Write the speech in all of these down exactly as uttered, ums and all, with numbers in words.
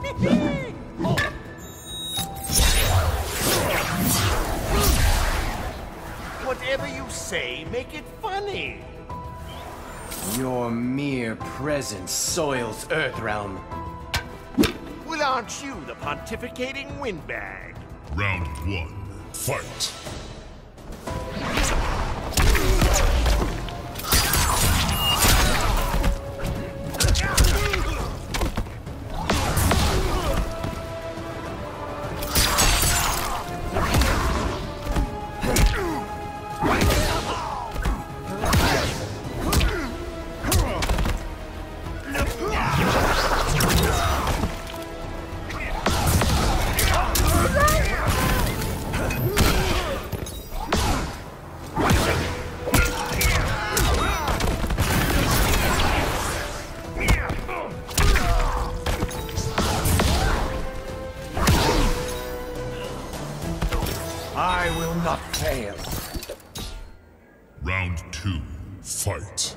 Whatever you say, make it funny. Your mere presence soils Earthrealm. Well, aren't you the pontificating windbag? Round one, fight! I will not fail. Round two, fight!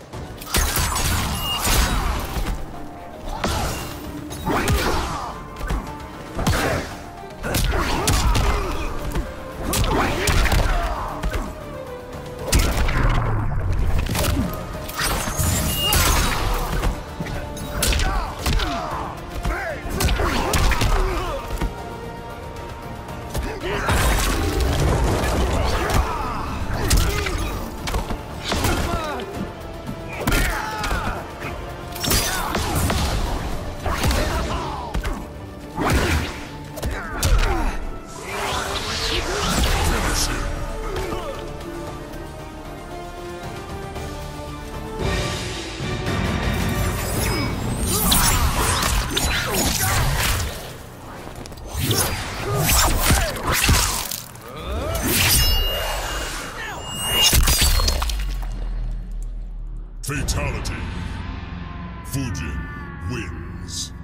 Fatality. Fujin wins.